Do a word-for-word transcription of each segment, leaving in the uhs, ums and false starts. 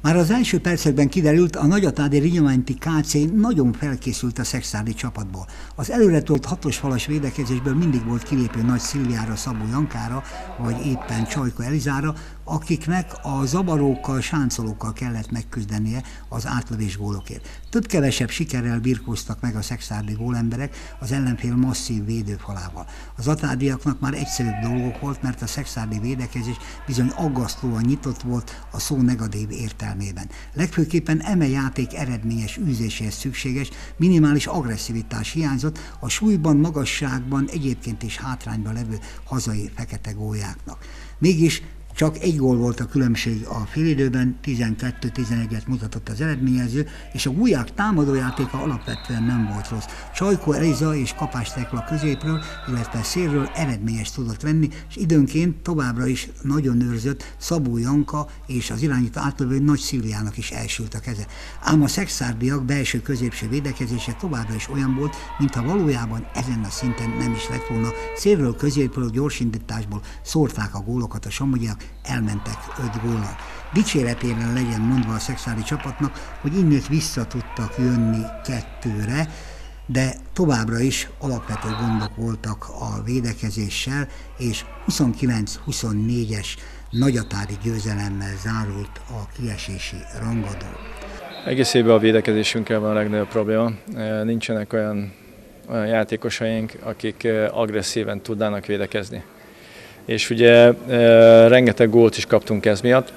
Már az első percekben kiderült, a Nagyatádi Rinyománti ká cé nagyon felkészült a szekszárdi csapatból. Az előretolt hatos falas védekezésből mindig volt kilépő Nagy Szilviára, Szabó Jankára, vagy éppen Csajka Elizára, akiknek a zabarókkal, sáncolókkal kellett megküzdenie az átlövés gólokért. Több-kevesebb sikerrel birkóztak meg a szekszárdi gólemberek az ellenfél masszív védőfalával. Az atádiaknak már egyszerűbb dolgok volt, mert a szekszárdi védekezés bizony aggasztóan nyitott volt a szó negatív értelmében. Legfőképpen eme játék eredményes űzéséhez szükséges, minimális agresszivitás hiányzott a súlyban, magasságban, egyébként is hátrányban levő hazai fekete góljáknak. Mégis csak egy gól volt a különbség a félidőben, tizenkettő tizenegyet mutatott az eredményező, és a gulyák támadójátéka alapvetően nem volt rossz. Csajka Eliza és Kapás Tekla középről, illetve szélről eredményes tudott venni, és időnként továbbra is nagyon őrzött Szabó Janka és az irányító átlövő Nagy Szilviának is elsült a keze. Ám a szekszárdiak belső középső védekezése továbbra is olyan volt, mintha valójában ezen a szinten nem is lett volna. Szélről, középről, gyorsindításból szórták a gólokat a somogyiak, elmentek öt góllal. Dicséretére legyen mondva a szekszárdi csapatnak, hogy innét vissza tudtak jönni kettőre, de továbbra is alapvető gondok voltak a védekezéssel, és huszonkilenc huszonnégyes nagyatádi győzelemmel zárult a kiesési rangadó. Egész évben a védekezésünkkel van a legnagyobb probléma. Nincsenek olyan, olyan játékosaink, akik agresszíven tudnának védekezni. És ugye e, rengeteg gólt is kaptunk ez miatt.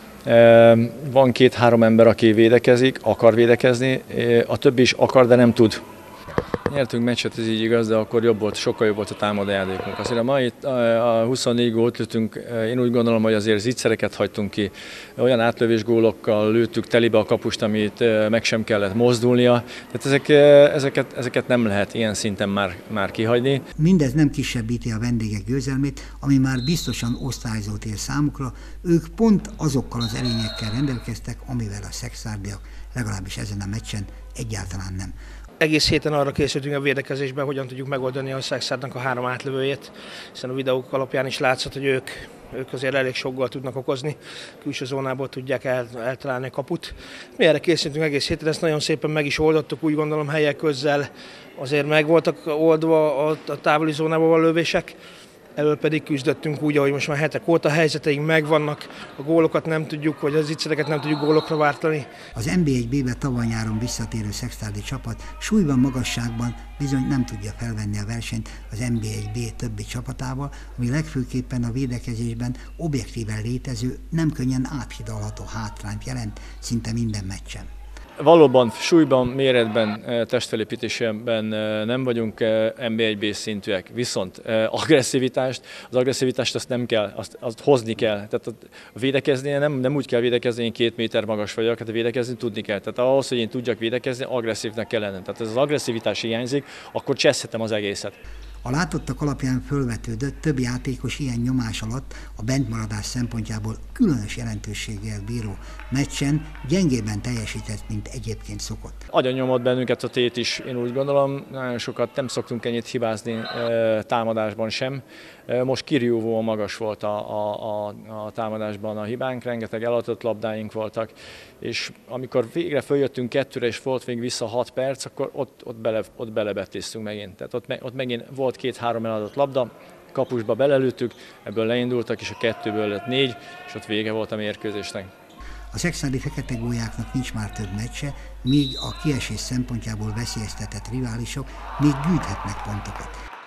E, van két-három ember, aki védekezik, akar védekezni, a többi is akar, de nem tud. Nyertünk meccset, ez így igaz, de akkor jobb volt, sokkal jobb volt a támadójátékunk. Azért a mai a huszonnégy gólt lőttünk, én úgy gondolom, hogy azért zicsereket hagytunk ki. Olyan átlövés gólokkal lőttük telibe a kapust, amit meg sem kellett mozdulnia. Tehát ezek, ezeket, ezeket nem lehet ilyen szinten már, már kihagyni. Mindez nem kisebbíti a vendégek győzelmét, ami már biztosan osztályzót ér számukra. Ők pont azokkal az erényekkel rendelkeztek, amivel a szekszárdiak legalábbis ezen a meccsen egyáltalán nem. Egész héten arra készültünk a védekezésben, hogyan tudjuk megoldani a Szexárdnak a három átlövőjét, hiszen a videók alapján is látszott, hogy ők, ők azért elég sok gólt tudnak okozni, külső zónából tudják el, eltalálni a kaput. Mi erre készültünk egész héten, ezt nagyon szépen meg is oldottuk, úgy gondolom helyek közzel azért meg voltak oldva a, a távoli zónából a lövések. Elől pedig küzdöttünk úgy, ahogy most már hetek óta helyzeteink megvannak, a gólokat nem tudjuk, vagy az zicsereket nem tudjuk gólokra váltani. Az en bé egy bé-be tavaly nyáron visszatérő szekszárdi csapat súlyban, magasságban bizony nem tudja felvenni a versenyt az en bé egy bé többi csapatával, ami legfőképpen a védekezésben objektíven létező, nem könnyen áthidalható hátrányt jelent szinte minden meccsen. Valóban súlyban, méretben, testfelépítésben nem vagyunk en bé egy bé szintűek, viszont agresszivitást, az agresszivitást azt nem kell, azt, azt hozni kell. Tehát a védekezni nem, nem úgy kell védekezni, én két méter magas vagyok, hát a védekezni tudni kell. Tehát ahhoz, hogy én tudjak védekezni, agresszívnek kell lennem. Tehát ez az agresszivitás hiányzik, akkor cseszhetem az egészet. A látottak alapján fölvetődött, több játékos ilyen nyomás alatt a bentmaradás szempontjából különös jelentőséggel bíró meccsen gyengében teljesített, mint egyébként szokott. Agyon nyomott bennünket a tét is, én úgy gondolom, nagyon sokat nem szoktunk ennyit hibázni e, támadásban sem. E, most kirívóan magas volt a, a, a, a támadásban a hibánk, rengeteg eladott labdáink voltak, és amikor végre följöttünk kettőre és volt még vissza hat perc, akkor ott, ott, bele, ott belebettéztünk megint. Tehát ott, ott megint volt két-három eladott labda, kapusba belelőttük, ebből leindultak, és a kettőből lett négy, és ott vége volt a mérkőzésnek. A szekszárdi fekete gólyáknak nincs már több meccse, míg a kiesés szempontjából veszélyeztetett riválisok még gyűjthetnek pontokat.